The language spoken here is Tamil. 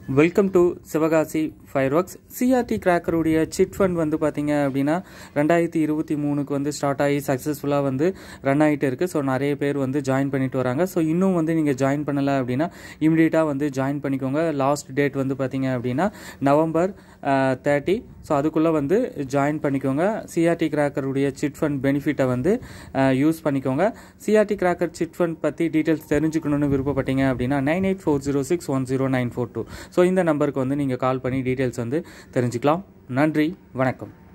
Welcome to Sivakasi fireworks. CRT கிராக்கருடைய சிட் ஃபண்ட் வந்து பார்த்தீங்க அப்படின்னா 2023க்கு வந்து ஸ்டார்ட் ஆகி சக்ஸஸ்ஃபுல்லாக வந்து ரன் ஆகிட்டு இருக்குது. ஸோ நிறைய பேர் வந்து ஜாயின் பண்ணிட்டு வராங்க. ஸோ இன்னும் வந்து நீங்கள் ஜாயின் பண்ணலை அப்படின்னா இமீடியட்டாக வந்து ஜாயின் பண்ணிக்கோங்க. லாஸ்ட் டேட் வந்து பார்த்தீங்க அப்படின்னா நவம்பர் 30. ஸோ அதுக்குள்ளே வந்து ஜாயின் பண்ணிக்கோங்க. CRT கிராக்கருடைய சிட் ஃபண்ட் பெனிஃபிட்டை வந்து யூஸ் பண்ணிக்கோங்க. CRT கிராக்கர் சிட் ஃபண்ட் பற்றி டீட்டெயில்ஸ் தெரிஞ்சுக்கணுன்னு விருப்பப்பட்டீங்க அப்படின்னா 9840610942. ஸோ இந்த நம்பருக்கு வந்து நீங்கள் கால் பண்ணி டீட்டெயில்ஸ் வந்து தெரிஞ்சுக்கலாம். நன்றி, வணக்கம்.